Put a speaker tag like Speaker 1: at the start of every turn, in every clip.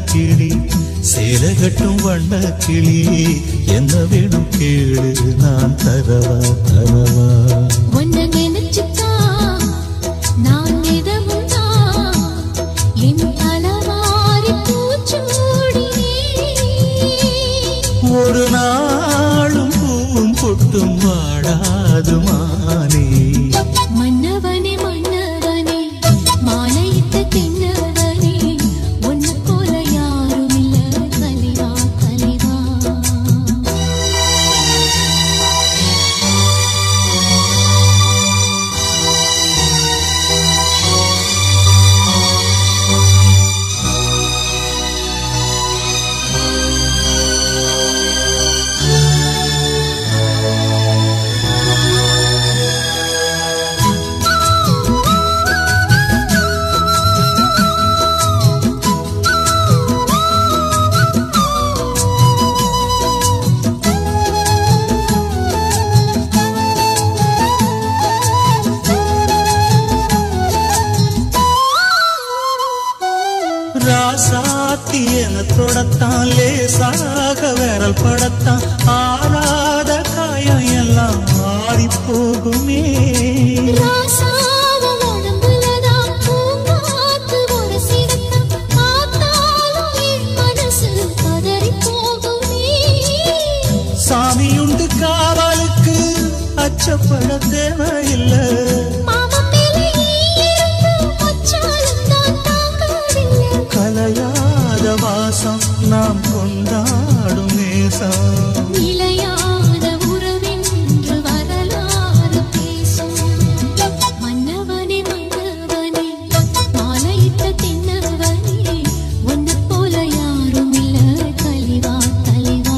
Speaker 1: கிளி சேலகட்டும் வண்ண கிளி என்ன வேணும் கேளு நான் தரவா தரவா
Speaker 2: உன்னை நினைச்சுட்டா நான் எதமுண்டா என் தலவாரி பூச்சூடினே
Speaker 1: ஒரு நாளும் பூவும் பொட்டும் வாடாது மானே
Speaker 2: மன்னவனே மன்னவனே மாலையிட்ட தென்னவனே உன்னை போல யாரும் இல்ல தலைவா தலைவா
Speaker 1: ராசாத்தி என தொடத்தான் லேசாக விரல் படத்தான் ஆறாத காயம் எல்லாம் மாறி போகுமே
Speaker 2: ராசாவ உடம்புலதான் பூங்காத்து உரசிடத்தான் பார்த்தாலும் என் மனசு பதறி போகுமே
Speaker 1: சாமியுண்டு காவலுக்கு அச்சப்பட தேவையில்லை கலையாத வாசம் நாம் கொண்டாடும் நேசம்
Speaker 2: நிலையாத உறவென்று வரலாறு பேசும் மன்னவனே மன்னவனே மாலையிட்ட தென்னவனே உன்னை போல யாரும் இல்ல தலைவா தலைவா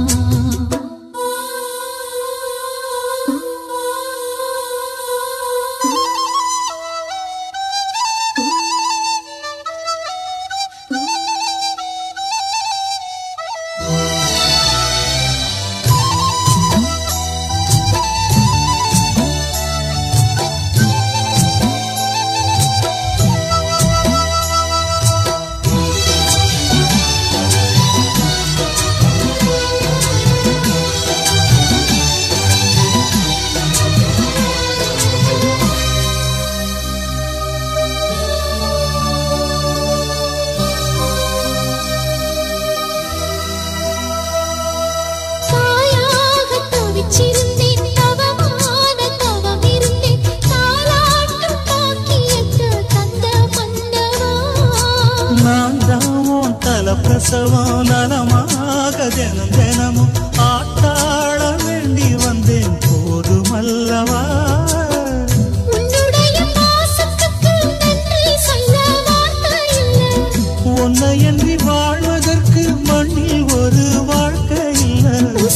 Speaker 1: பிரசவம் நலமாக தினம் தினமும் ஆட்டாள வேண்டி வந்தேன் போதுமல்லவா உன்னை எண்ணி வாழ்வதற்கு மண்ணில் ஒரு வாழ்க்கை இல்லை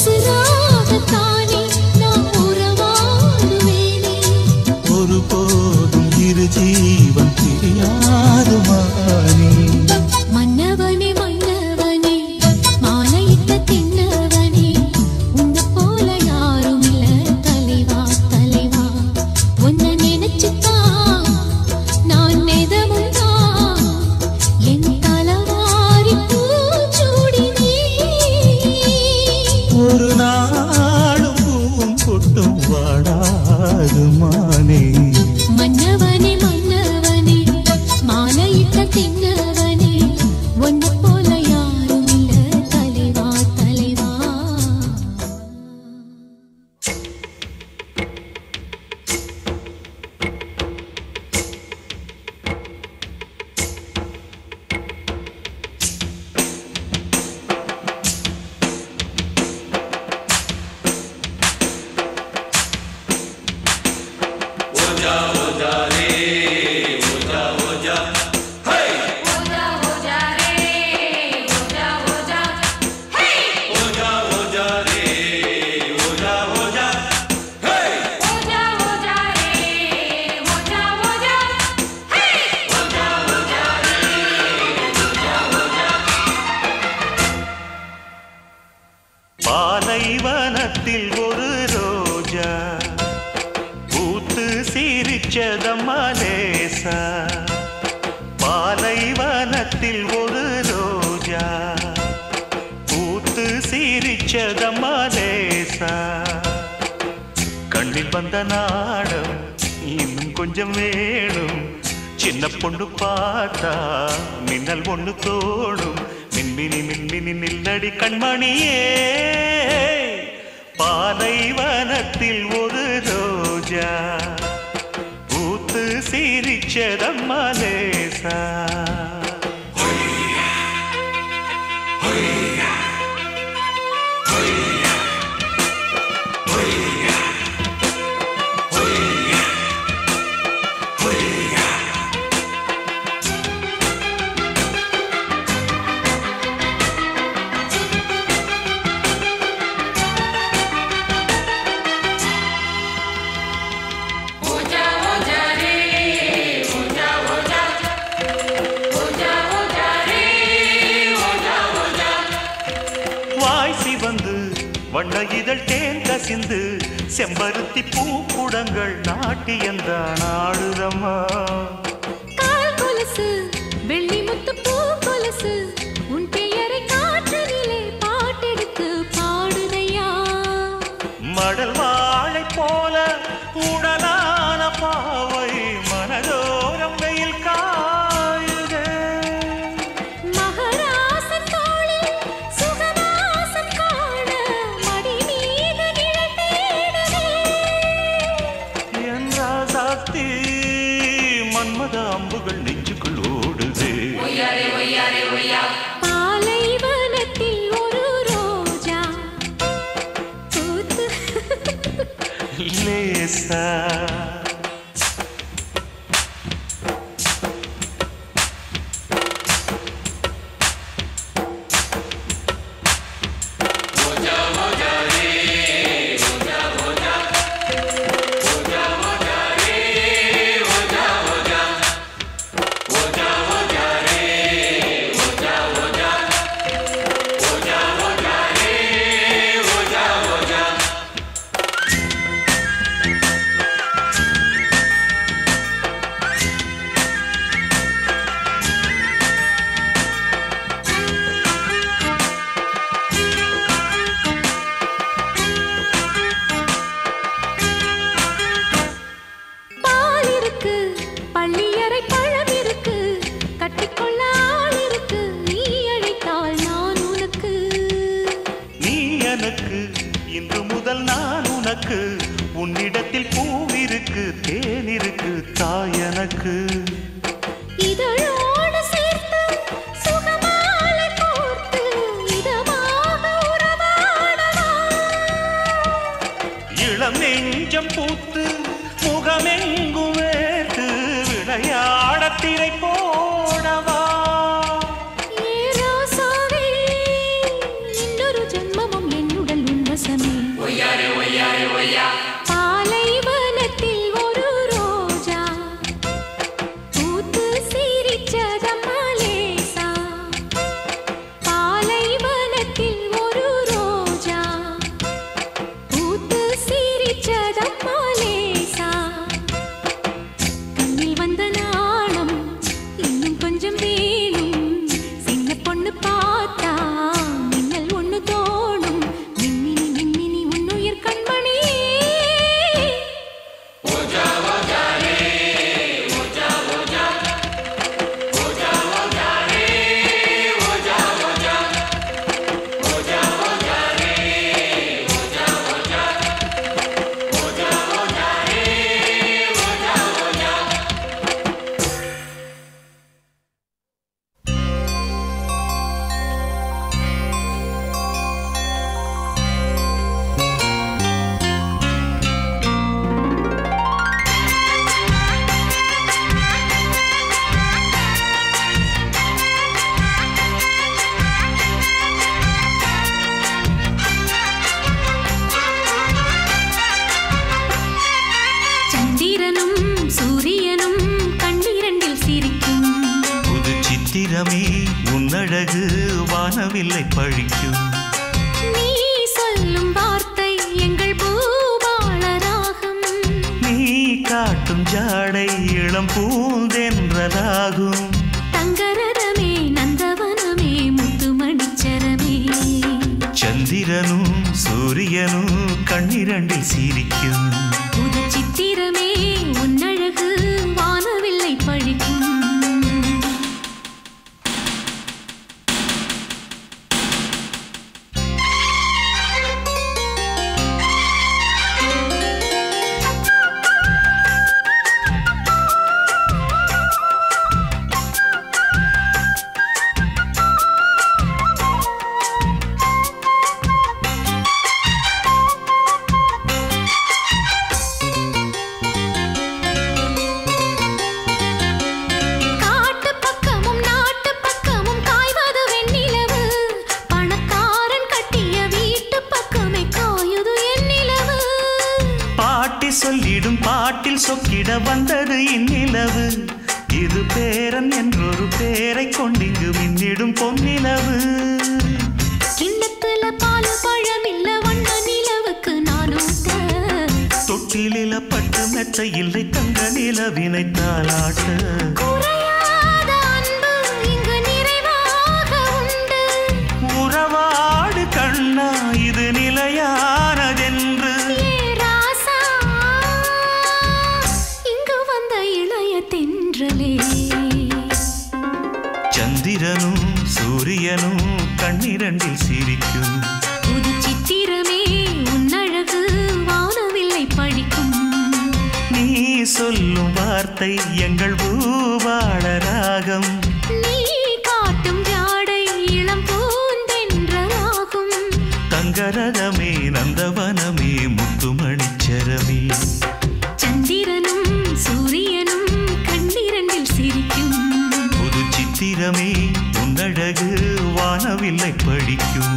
Speaker 1: ஒரு போதும் இரு ஜீவன் பிரியாது மானே
Speaker 2: மன்னவனே மன்னவனே மாலையிட்ட தென்னவனே உன்னை போல யாரும் இல்ல தலைவா தலைவா உன்னை நினைச்சுதான் நான் எதமுண்டா என் தலவாரி பூச்சூடினே
Speaker 1: ஒரு நாளும் பூவும் பொட்டும் வாடாது மானே
Speaker 2: மன்னவனே மன்னவனே மாலையிட்ட தென்னவனே உன்னை போல யாரும் இல்ல தலைவா தலைவா
Speaker 1: பாலைவனத்தில் ஒரு ரோஜா பூத்து சிரிச்சதம்மா லேசா பாலைவனத்தில் ஒரு ரோஜா ரோஜா பூத்து சிரிச்சதம்மா லேசா கண்ணில் வந்த நாடம் இன்னும் கொஞ்சம் வேணும் சின்ன பொண்ணு பார்த்தா மின்னல் ஒண்ணு தோணும் மின்மினி மின்மினி நில்லடி கண்மணியே பாலைவனத்தில் ஒரு ரோஜா பூத்து சிரிச்சதம்மா லேசா வண்ண இதழ் தேன் கசிந்து செம்பருத்தி பூக்குடங்கள் நாட்டியந்தான் ஆடுதம்மா
Speaker 2: கால் கொலுசு வெள்ளி முத்து பூ கொலுசு உன் பெயரை காற்றினிலே பாட்டெடுத்து பாடுதையா
Speaker 1: மடல் வாழை போல உடலான பாவை மனதோரம் வெயில் காயுதே
Speaker 2: மகராசன் தோளில் சுகவாசம் காண மடி மீது நிழல் தேடுதே
Speaker 1: என் ராசாத்தி மன்மத அம்புகள் நெஞ்சுக்குள் ஓடுதே
Speaker 2: பாலைவனத்தில் ஒரு ரோஜா பூத்து
Speaker 1: லேசா
Speaker 2: பள்ளியறை பழம் இருக்கு கட்டிக்கொள்ள ஆள் இருக்கு நீ அழைத்தால் நான் உனக்கு
Speaker 1: நீ எனக்கு இன்று முதல் நான் உனக்கு உன்னிடத்தில் பூவிருக்கு தேன் இருக்கு தாய் எனக்கு
Speaker 2: இதழோடு சேர்த்து சுகமாலை கோர்த்து இதமாக உறவாடவா
Speaker 1: இளம் நெஞ்சம் பூத்து முகமெங்கும் வேர்த்து விளையாட திரை போடவா
Speaker 2: ஏரோசாவே இன்னொரு ஜென்மமும் என்னுடன் உன்வசமே பாலைவனத்தில் ஒரு ரோஜா பூத்து சிரிச்சதம்மா லேசா பாலைவனத்தில் ஒரு ரோஜா பூத்து சிரிச்சதம்மா லேசா கண்ணில் வந்த நாணம் இன்னும் கொஞ்சம் வேணும் சின்ன பொண்ணு பார்த்தா மின்னல் ஒண்ணு தோணும் மின்மினி மின்மினி உன்னுயிர் கண்மணி சந்திரனும் சூரியனும் கண்ணிரண்டில் சிரிக்கும்
Speaker 1: புது சித்திரமே உன்னழகு வானவில்லை பழிக்கும்
Speaker 2: நீ சொல்லும் வார்த்தை எங்கள் பூபாள ராகம்
Speaker 1: நீ காட்டும் ஜாடை இளம் பூந்தென்றலாகும்
Speaker 2: தங்கரதமே நந்தவனமே முத்து
Speaker 1: சந்திரனும் சூரியனும் கண்ணிரண்டில் சிரிக்கும்.
Speaker 2: புது சித்திரமே உன்னழகு வானவில்லை பழிக்கும்.
Speaker 1: சொல்லிடும் பாட்டில் சொக்கிட வந்தது இந்நிலவு. இது பேரன் என்றொரு பேரை கொண்டிங்கு மின்னிடும் பொன்னிலவு.
Speaker 2: கிண்ணத்துல பால் பழம் இல்ல வண்ண நிலவுக்கு நானூட்ட.
Speaker 1: தொட்டிலில பட்டு மெத்த இல்லை தங்க நிலவினை தாலாட்ட.
Speaker 2: குறையாத அன்பு இங்கு நிறைவாக உண்டு.
Speaker 1: உறவாடு கண்ணா இது நிலையானதென்று. சந்திரனும் சூரியனும் கண்ணிரண்டில் சிரிக்கும்.
Speaker 2: புது சித்திரமே உன்னழகு வானவில்லை பழிக்கும்.
Speaker 1: நீ சொல்லும் வார்த்தை எங்கள் பூபாள ராகம்.
Speaker 2: நீ காட்டும் ஜாடை இளம் பூந்தென்றலாகும்.
Speaker 1: தங்கரதமே நந்தவனமே முத்துமணிச்சரமே. சந்திரனும்
Speaker 2: சூரியனும் கண்ணிரண்டில் சிரிக்கும்.
Speaker 1: புது சித்திரமே உன்னழகு வானவில்லை பழிக்கும்.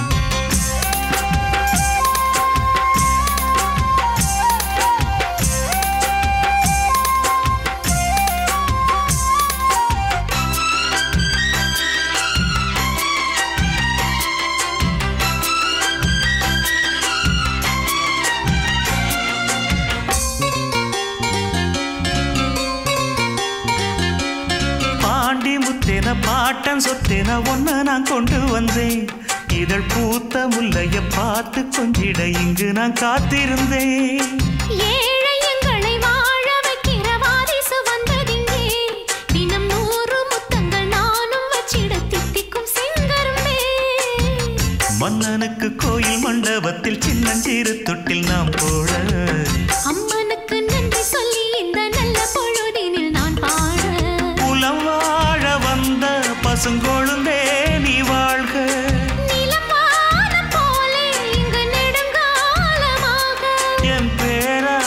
Speaker 1: பாட்டன் சொத்தேன ஒன்ன நான் கொண்டு வந்தேன். இதழ் பூத்த முல்லைய பார்த்து கொஞ்சிட இங்கு நான் காத்திருந்தேன்.
Speaker 2: ஏழை எங்களை வாழ வைக்கிற வாரிசு வந்ததிங்கே. தினம் 100 முத்தங்கள் நானும் வச்சிட தித்திக்கும் செங்கரும்பே.
Speaker 1: மன்னனுக்கு கோயில் மண்டபத்தில் சின்னஞ்சிறு தொட்டில் நாம் போட.
Speaker 2: அம்மனுக்கு நன்றி சொல்லி இந்த நல்ல பொழுதினில் நான் பாட.
Speaker 1: புலம் வாழ வந்த பசுங்கொழுந்தே நீ வாழ்க.
Speaker 2: நிலமான போலே இங்கு நெடுங்காலமாக
Speaker 1: என் பேரா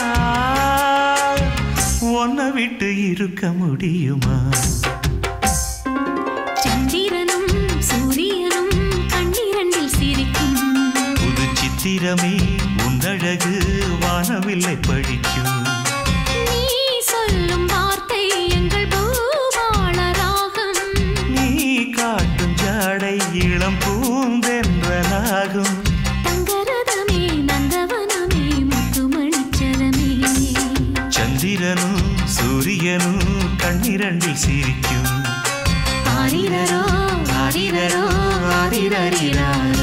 Speaker 1: உன்னை விட்டு இருக்க முடியுமா?
Speaker 2: சந்திரனும் சூரியனும் கண்ணிரண்டில் சிரிக்கும்.
Speaker 1: புது சித்திரமே உன்னழகு வானவில்லை பழிக்கும்.
Speaker 2: நீ சொல்லும் வார்த்தை எங்கள் பூபாள ராகம்.
Speaker 1: நீ காட்டும் ஜாடை இளம் பூந்தென்றலாகும்.
Speaker 2: தங்கரதமே நந்தவனமே முத்துமணிச்சரமே.
Speaker 1: சந்திரனும் சூரியனும் கண்ணிரண்டில் சிரிக்கும்.
Speaker 2: ஆரிரரோ ஆரிரரோ ஆரிரரிராரோ.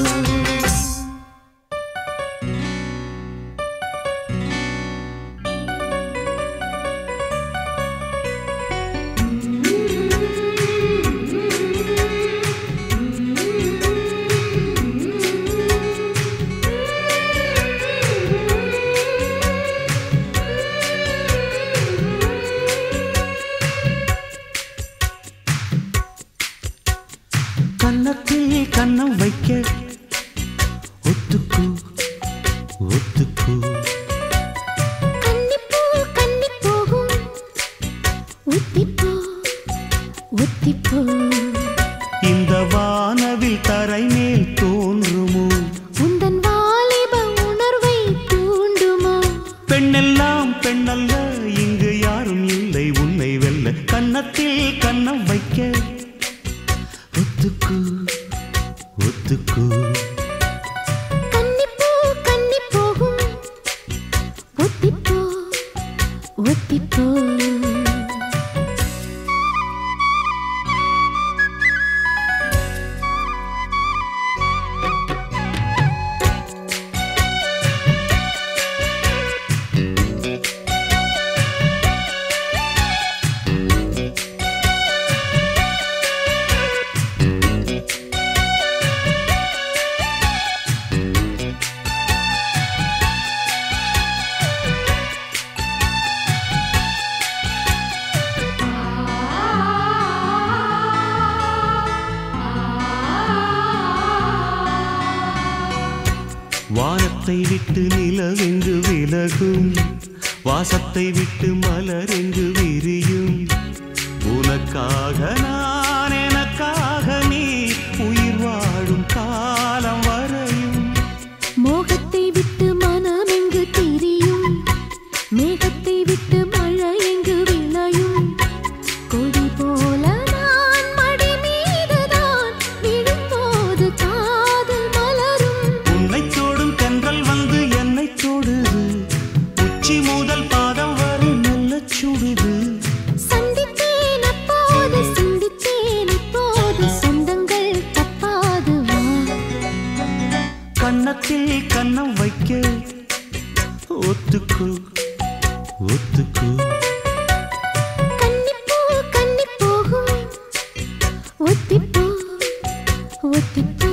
Speaker 1: கன்னத்தில் கன்னம் வைக்க ஒத்துக்கு ஒத்துக்கு.
Speaker 2: கன்னிப்பூ கன்னி போகும் ஒத்திப்போ ஒத்திப்போ.
Speaker 1: இந்த வானவில் தரை மேல் தோன்றுமோ?
Speaker 2: உந்தன் வாலிப உணர்வை தூண்டுமோ?
Speaker 1: பெண்ணெல்லாம் பெண்ணல்ல இங்கு யாரும் இல்லை உன்னை வெல்ல. கன்னத்தில் கன்னம் வைக்க ஒத்துக்கு ஒத்துக்கு.
Speaker 2: கன்னிப்பூ கன்னி போகும் ஒத்திப்போ ஒத்திப்போ.
Speaker 1: வானத்தை விட்டு நிலவெங்கு விலகும், வாசத்தை விட்டு மலரெங்கு விரியும். உனக்காக நான், எனக்காக நீ, உயிர் வாழும் காலம் வரையும்.
Speaker 2: மோகத்தை விட்டு மனம் எங்கு திரியும், மேகத்தை விட்டு மழை எங்கு விளையும். கொடி போல நான் மடி மீதுதான் விழும்போது காதல் மலரும்.
Speaker 1: உன்னை தோடும் தென்றல் வந்து என்னை தொடுது, உச்சி முதல் பாதம் வரை நல்ல சுடுது.
Speaker 2: சந்தித்தேன் அப்போது, சிந்தித்தேன் இப்போது, சொந்தங்கள் தப்பாது வா.
Speaker 1: கன்னத்தில் கன்னம் வைக்க ஒத்துக்கு ஒத்துக்கு.
Speaker 2: கன்னிப்பூ கன்னி போகும், ஒத்திப்பூ ஒத்திப்பூ.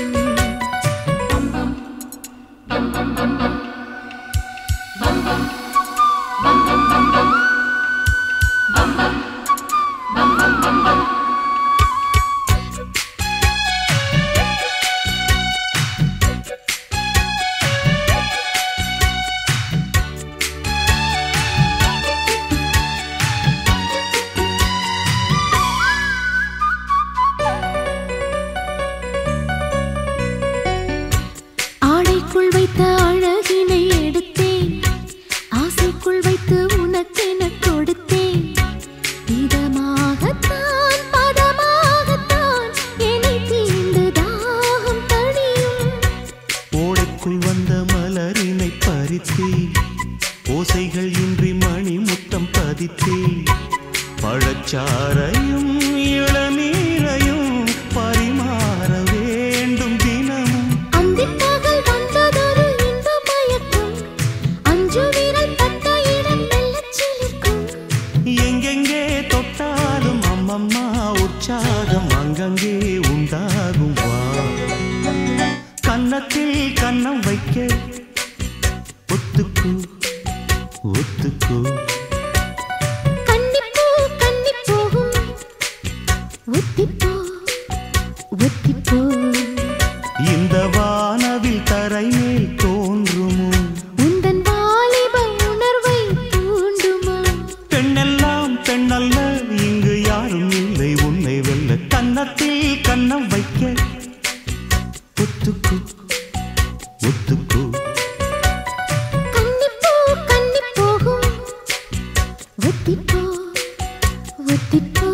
Speaker 2: ஆடைக்குள் வைத்த அழகினை எடுத்தேன், ஆசைக்குள் வைத்து உனக்கென கொடுத்தேன். இதமாகத்தான் பதமாகத்தான் என்னை தீண்டு தாகம் தணியும்.
Speaker 1: ஓடைக்குள் வந்த மலரினை பறித்தே, ஓசைகள் இன்றி மணி முத்தம் பதித்தே. பழச்சாரையும் இளநீரையும் பரிமாற வேண்டும் தினமும்.
Speaker 2: அந்திப்பகல் வந்ததொரு இன்ப மயக்கம், அஞ்சு விரல் பட்ட இடம் மெல்லச் சிலிர்க்கும்.
Speaker 1: எங்கெங்கே தொட்டாலும் அம்மம்மா உற்சாகம் அங்கங்கே உண்டாகும் வா. கன்னத்தில் கன்னம் வைக்க ஒத்துக்கு ஒத்துக்கு.
Speaker 2: கன்னிப்பூ கன்னி போகும், ஒத்திப்பூ ஒத்திப்பூ.
Speaker 1: இந்த வானவில் தரை மேல் தோன்றுமோ,
Speaker 2: உந்தன் வாலிப உணர்வை தூண்டுமா?
Speaker 1: பெண்ணெல்லாம் பெண்ணல்ல, இங்கு யாரும் இல்லை உன்னை வெல்ல. கன்னத்தில் கன்னம் வைக்க ஒத்துக்கு ஒத்துக்கு.
Speaker 2: கன்னிப்பூ கன்னி போகும், ஒத்திப்பூ ஒத்திப்பூ.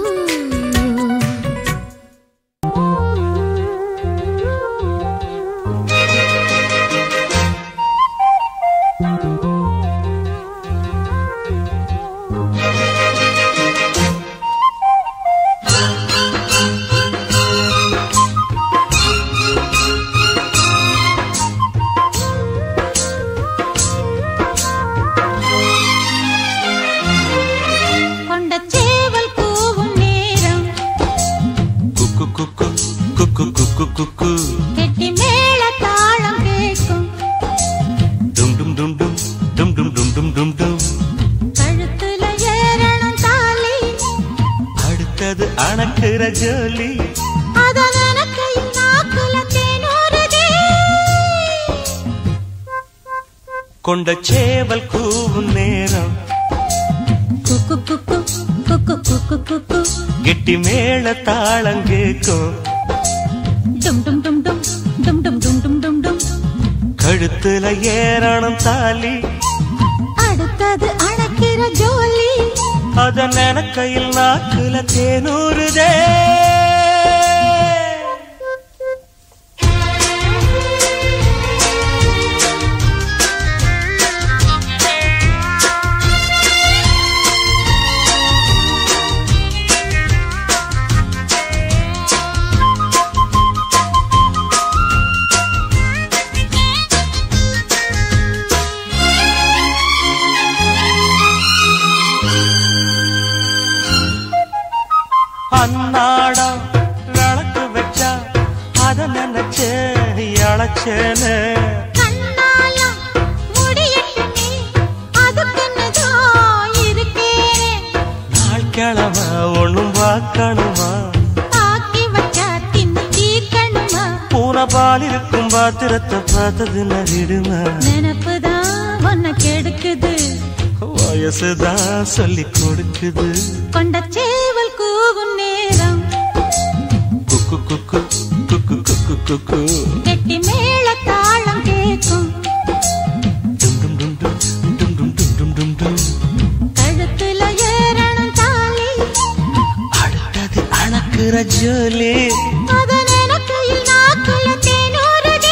Speaker 2: கொண்ட சேவல் கூவும் நேரம்,
Speaker 1: குக்கு குக்கு குக்கு குக்கு குக்கு.
Speaker 2: கெட்டி மேள தாளம் கேட்கும்.
Speaker 1: டும் டும் டும் டும் டும் டும் டும் டும் டும் டும்.
Speaker 2: கழுத்துல ஏறணும் தாலி,
Speaker 1: அடுத்தது அணக்குற ஜோலி.
Speaker 2: அத நனக்கையில் நாக்குல தேனூறுதே.
Speaker 1: கொண்ட சேவல் கூவும் நேரம்,
Speaker 2: குக்கு குக்கு குக்கு குக்கு குக்கு.
Speaker 1: கெட்டி மேள தாளம் கேட்கும்.
Speaker 2: டும் டும் டும் டும் டும் டும் டும் டும் டும் டும்.
Speaker 1: கழுத்துல ஏறணும் தாலி,
Speaker 2: அடுத்தது அணக்கிற ஜோலி.
Speaker 1: அத நனக்கையில் நாக்குல தேனூறுதே. அன்னாடம் விளக்கு வச்சா அத நினைச்சே அழைச்சேனே.
Speaker 2: கண்ணால முடியட்டுமே, அதுக்குன்னுதான் இருக்கேன்.
Speaker 1: நாள் கிழமை ஒண்ணும் பார்க்கணுமா,
Speaker 2: ஆக்கி வச்சா தின்னு தீர்க்கணுமா?
Speaker 1: பூனை பால் இருக்கும் வரை பாத்திரத்தை பார்த்தது நடிடுமா
Speaker 2: நினப்புதான் உன்னை கெடுக்குது
Speaker 1: வயசுதான் சொல்லி கொடுக்குது
Speaker 2: கொண்ட சேவல் கூவும் நேரம்
Speaker 1: குக்கு குக்கு குக்கு குக்கு குக்கு
Speaker 2: கெட்டி மேல தாளம் கேட்கும்
Speaker 1: டும் டும் டும் டும் டும் டும் டும் டும் டும்
Speaker 2: கழுத்துல ஏறணும் தாலி
Speaker 1: அடுத்தது அணக்குற ஜோலி
Speaker 2: அத நினைக்கையில் நாக்குல தேனூறுதே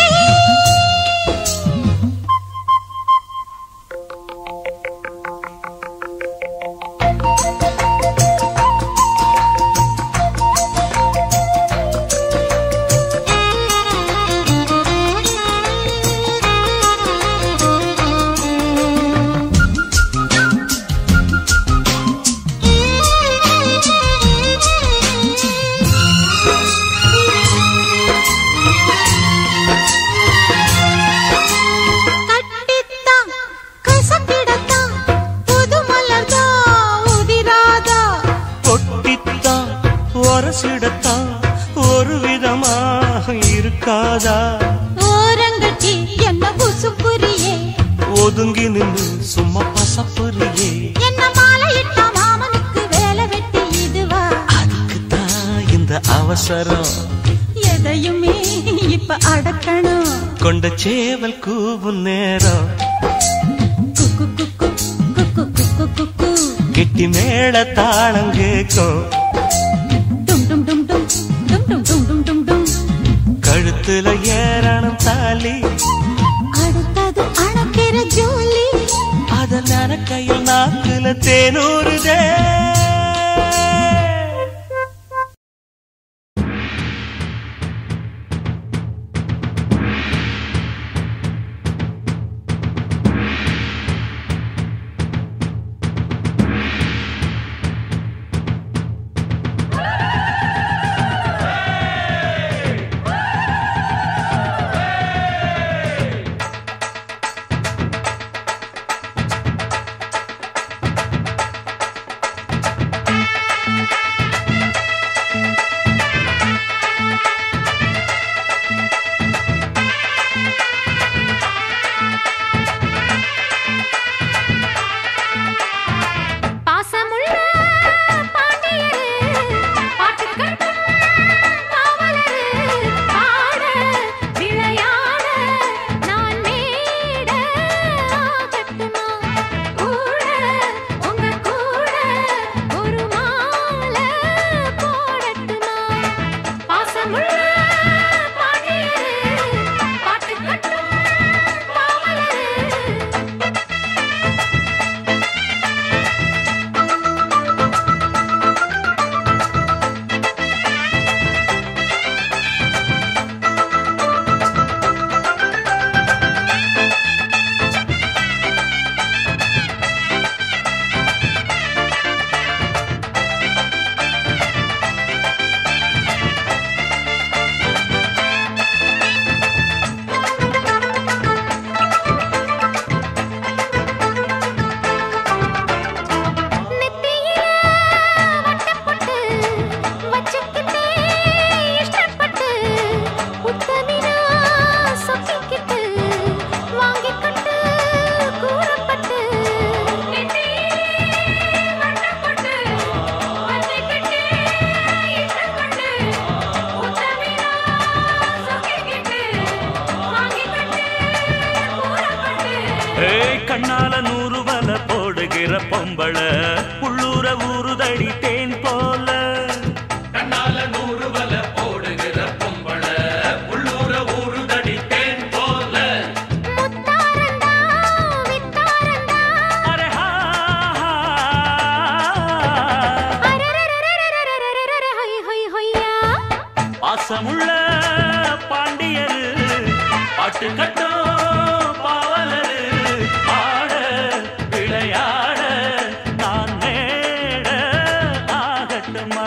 Speaker 2: கட்டித்தான் கசக்கிடத்தான் புது மலர்தான் உதிராதா
Speaker 1: கொட்டித்தான் ஒரசிடத்தான் ஒரு விதமாக இருக்காதா
Speaker 2: ஓரங்கட்டி என்ன புசுப்புரியே
Speaker 1: ஒதுங்கி நின்று சும்மா பசப்புரியே
Speaker 2: என்ன மாலையிட்ட மாமனுக்கு வேலை வெட்டி இதுவா
Speaker 1: அதுக்குத்தான் இந்த அவசரம்
Speaker 2: எதையுமே இப்ப அடக்கணும்
Speaker 1: கொண்ட சேவல் கூவும் நேரம்
Speaker 2: குக்கு குக்கு குக்கு குக்கு குக்கு
Speaker 1: கெட்டி மேல தாளம் கேட்கும்
Speaker 2: டும் டும் டும் டும் டும் டும் டும் டும் டும் டும்
Speaker 1: கழுத்துல ஏறணும் தாலி
Speaker 2: அடுத்தது அணக்கிற ஜோலி
Speaker 1: அத நனக்கையில் நாக்குல தேனூறுதே
Speaker 2: பாசமுள்ள பாண்டியரு பாட்டுக்கட்டும் காவலரு பாட விளையாட நான் மேட ஆகட்டுமா கூட உங்க கூட ஒரு மாலை போடட்டுமா பாசமுள்ள பாண்டியரு பாட்டுக்கட்டும் காவலரு நெத்தியில வட்டப்பட்டு வச்சுக்கிட்டே இஷ்டப்பட்டு உத்தமினா சொக்கிக்கிட்டு வாங்கிக்கிட்டு கூறப்பட்டு நெத்தியில வட்டப்பட்டு வச்சுக்கிட்டே இஷ்டப்பட்டு உத்தமினா சொக்கிக்கிட்டு வாங்கிக்கிட்டு கூறப்பட்டு
Speaker 1: ஏய் கண்ணால 100 வல போடுகிற பொம்பள உள்ளூர ஊறுதடி தேன் போல கண்ணால 100 வல போடுகிற பொம்பள உள்ளூர ஊறுதடி தேன் போல
Speaker 2: முத்தாரந்தா வித்தாரந்தா
Speaker 1: அரே ஹா
Speaker 2: அரரரரரரரரரரரர ஹொய் ஹொய் ஹொய்யா
Speaker 1: பாசமுள்ள பாண்டியரு பாட்டு கட்டும் பாவலரு ஆட விளையாட நான் மேட ஆகட்டுமா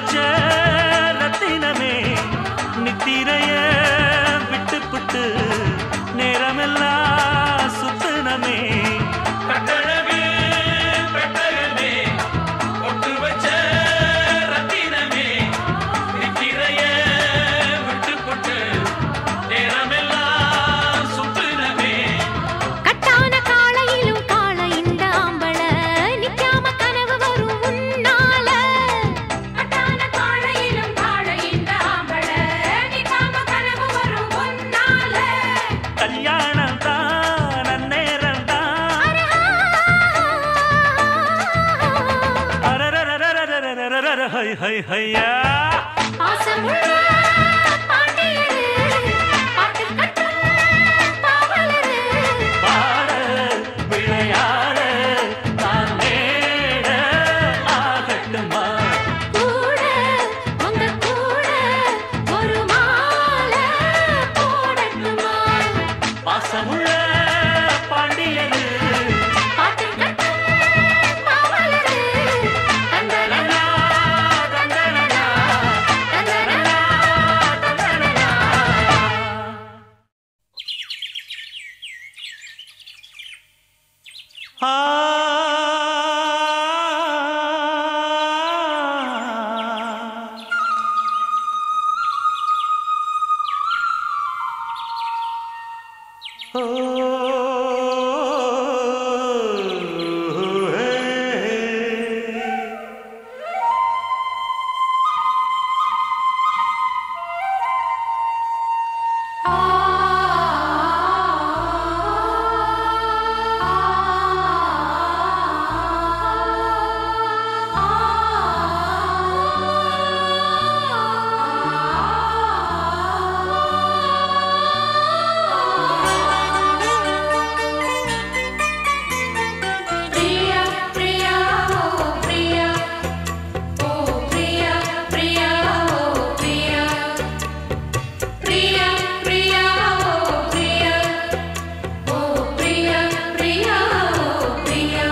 Speaker 1: வச்ச ரத்தினமே நித்திரைய விட்டு புட்டு நேரமெல்லாம் சுத்தனமே கட்டழவே பெட்டகமே ஒட்டு வச்ச ரத்தினமே நித்திரைய விட்டு புட்டு நேரமெல்லாம் சுத்தனமே
Speaker 2: கட்டான காளையிலும் காளை இந்த ஆம்பள நிக்காம கனவு வரும் உன்னால கட்டான காளையிலும் காளை இந்த ஆம்பள நிக்காம கனவு வரும் உன்னால
Speaker 1: கல்யாணம் தான் நன்னேரம் தான் அரரரரரரரரரரர ஹை ஹை ஹையா
Speaker 2: பாசமுள்ள பாண்டியரே பாட்டு கட்டும் பாவலரே
Speaker 1: பாட விளையாட நான் மேட ஆகட்டுமா
Speaker 2: கூட உங்க கூட ஒரு மாலை போடட்டுமா
Speaker 1: பாசமுள்ள பாண்டியரு
Speaker 2: பாட்டு கட்டும் பாவலரே தந்தனனா தந்தனனா தந்தனனா தந்தனனா
Speaker 1: ஆ
Speaker 2: பிரியா பிரியா ஓ பிரியா ஓ பிரியா பிரியா ஓ பிரியா பிரியா பிரியா ஓ பிரியா ஓ பிரியா பிரியா ஓ பிரியா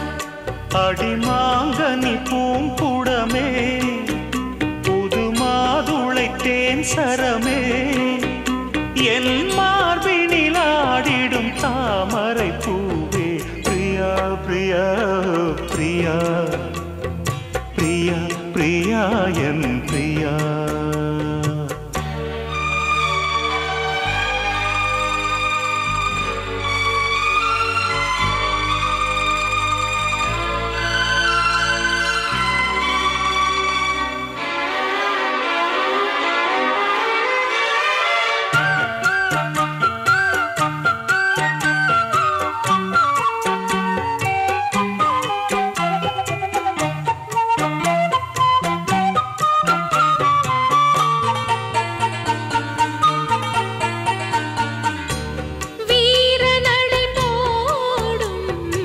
Speaker 1: அடிமாங்கனி பூங்குடமே புது மாதுளை தேன் சரமே என் மார்பினில் ஆடிடும் தாமரை பூவே பிரியா பிரியா பிரியா பிரியா பிரியா என் பிரியா
Speaker 2: வீரநடை போடும்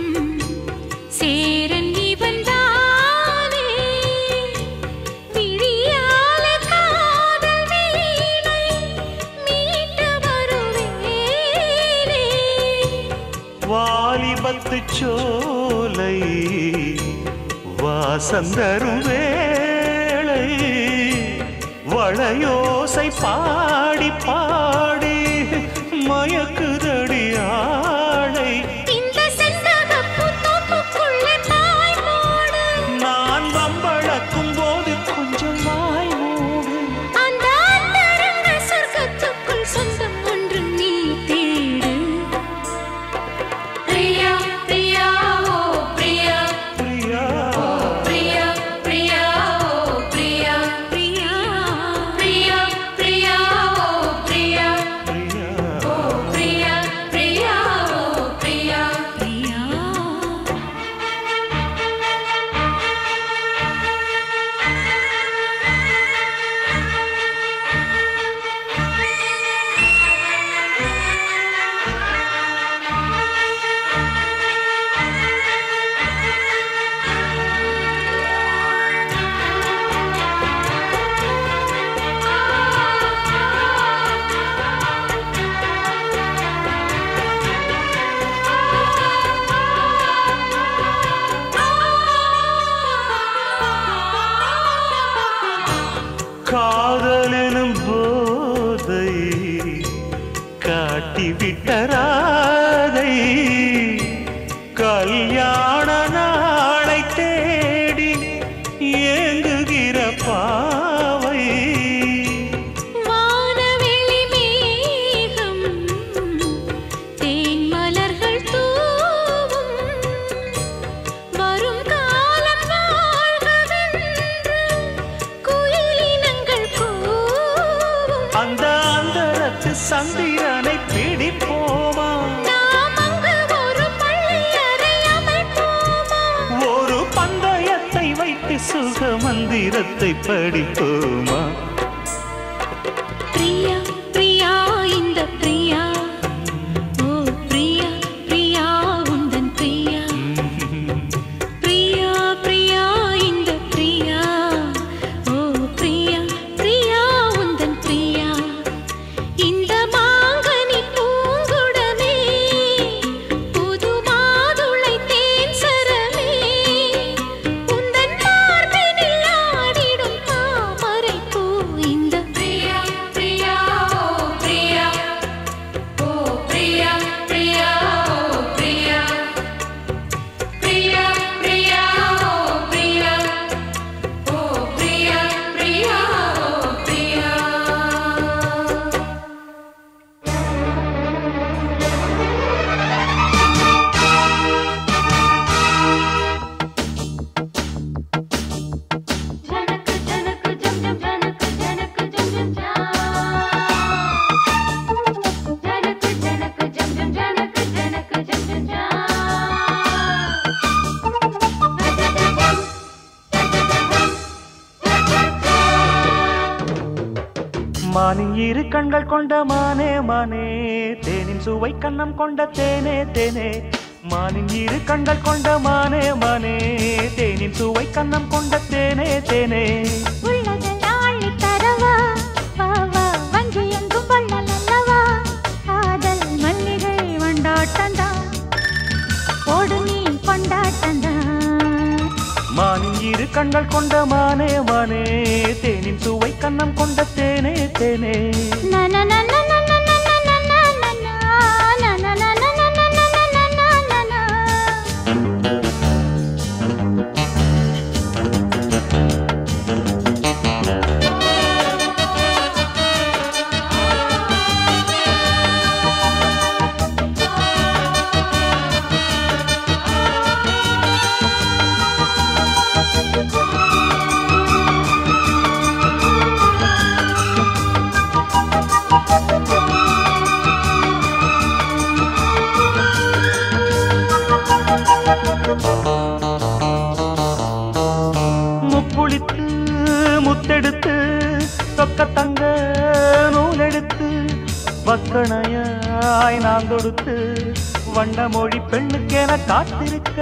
Speaker 2: சேரன் இவன் தானே விழியால காதல் வீணை மீட்டு வருவேனே
Speaker 1: வாலிபத்து சோலை வாசந்தரும் வேளை வளையோசை பாடி பாடி மயக்குதடி ஆளை
Speaker 2: இந்த செண்பகப்பூ தோப்புக்குள்ளே பாய் போடு
Speaker 1: நான் வம்பளக்கும் போது கொஞ்சம் வாய் மூடு
Speaker 2: அந்த அந்தரங்க சொர்க்கத்துக்குள் சொந்தம் ஒன்று நீ தேடு பிரியா பிரியா ஓ பிரியா
Speaker 1: பிரியா
Speaker 2: பிரியா பிரியா ஓ பிரியா பிரியா பிரியா பிரியா ஓ பிரியா
Speaker 1: கடத்தி விட்ட ராதை கல்யாண நாளை தேடி ஏங்குகிற பாவை
Speaker 2: வானவெளி மேகம் தேன் மலர்கள் தூவும் வரும் காலம் வாழ்கவென்று குயிலினங்கள் கூவும்
Speaker 1: அந்த அந்தரத்து சந்திரனை பிடிப்போமா
Speaker 2: நாம் அங்கு ஒரு பள்ளியறை அமைப்போமா
Speaker 1: ஒரு பந்தயத்தை வைத்து சுக மந்திரத்தை படிப்போமா
Speaker 2: பிரியா பிரியா இந்த பிரியா ஓ பிரியா பிரியா உந்தன் பிரியா பிரியா பிரியா இந்த பிரியா ஓ பிரியா பிரியா உந்தன் பிரியா இந்த மாங்கனி பூங்குடமே புது மாதுளை தேன் சரமே உந்தன் மார்பினில் ஆடிடும் தாமரை பூ இந்த பிரியா பிரியா ஓ பிரியா ஓ பிரியா பிரியா ஓ பிரியா பிரியா பிரியா ஓ பிரியா ஓ பிரியா பிரியா ஓ பிரியா ஜனக்கு ஜனக்கு ஜம் ஜம் ஜனக்கு ஜனக்கு ஜம் ஜம் ஜா ஜனக்கு ஜனக்கு ஜம் ஜம் ஜனக்கு ஜனக்கு ஜம் ஜம் ஜா
Speaker 1: மானின் இரு கண்கள் கொண்ட மானே மானே தேனின் சுவை கண்ணம் கொண்ட தேனே தேனே மானின் இரு கண்கள் கொண்ட மானே மானே தேனின் சுவை கண்ணம் கொண்ட தேனே தேனே
Speaker 2: உள்ளதெல்லாம் அள்ளித் தரவா வா வா வஞ்சி எங்கும் வள்ளல் அல்லவா காதல் மல்லிகை வண்டாட்டந்தான் ஓடு நீ கொண்டாட்டந்தான்
Speaker 1: மானின் இரு கண்கள் கொண்ட மானே மானே தேனின் சுவை கண்ணம் கொண்ட தேனே தேனே முப்புளித்து முத்தெடுத்து தொக்க தங்க நூலெடுத்து வக்கணையாய் நான் தொடுத்து வண்ண மொழி பெண்ணுக்கென காத்திருக்க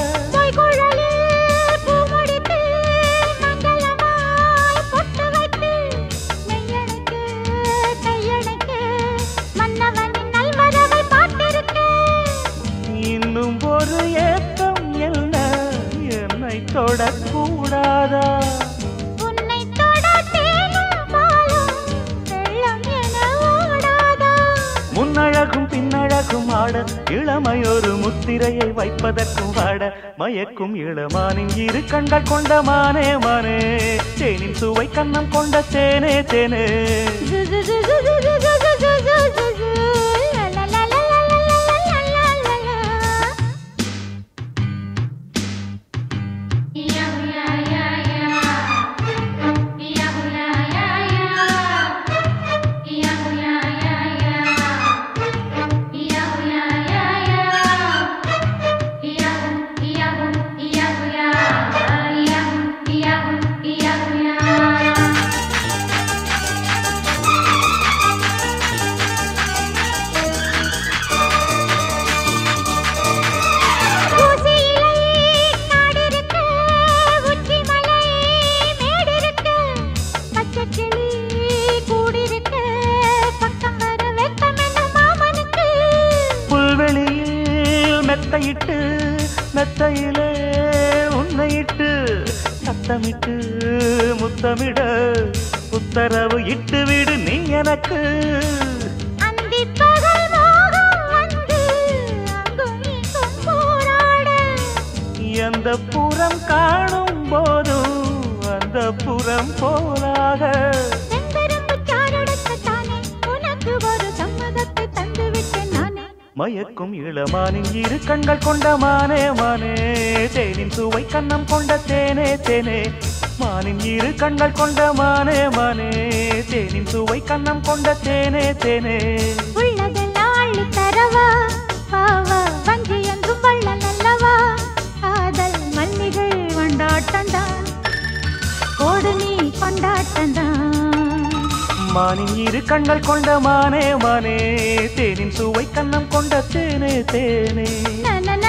Speaker 1: இன்னும் ஒரு ஏக்கம் என்ன என்னை தொடக்கூடாதா
Speaker 2: உன்னை தொட தேனும் பாலும் வெள்ளம் என ஓடாதா
Speaker 1: முன்னழகும் பின்னழகும் ஆட இளமையொரு முத்திரையை வைப்பதற்கும் ஆட மயக்கும் இளமானின் இரு கண்கள் கொண்ட மானே மானே தேனின் சுவை கண்ணம் கொண்ட தேனே தேனே மெத்தையிட்டு மெத்தையிலே உன்னையிட்டு சத்தமிட்டு முத்தமிட உத்தரவு இட்டு விடு நீ எனக்கு
Speaker 2: அந்திப் பகல்
Speaker 1: அந்த புறம் காணும் போதும் அந்த புறம் போலாக மயக்கும் இளமானின் இரு கண்கள் கொண்ட மானே மானே தேனின் சுவை கண்ணம் கொண்ட தேனே தேனே மானின் இரு கண்கள் கொண்ட மானே மானே தேனின் சுவை கண்ணம் கொண்ட தேனே தேனே
Speaker 2: உள்ளதெல்லாம் அள்ளி தரவா பாவா வஞ்சி என்றும் வள்ள நல்லவா காதல் மல்லிகை கொண்டாட்டந்தான் கோடு நீ கொண்டாட்டந்தான்
Speaker 1: மானின் இரு கண்கள் கொண்ட மானே மானே தேனின் சுவை கண்ணம் கொண்ட தேனே தேனே